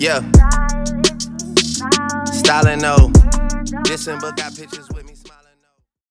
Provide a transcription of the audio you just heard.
Yeah. Stylin' no. Listen, but got pictures with me.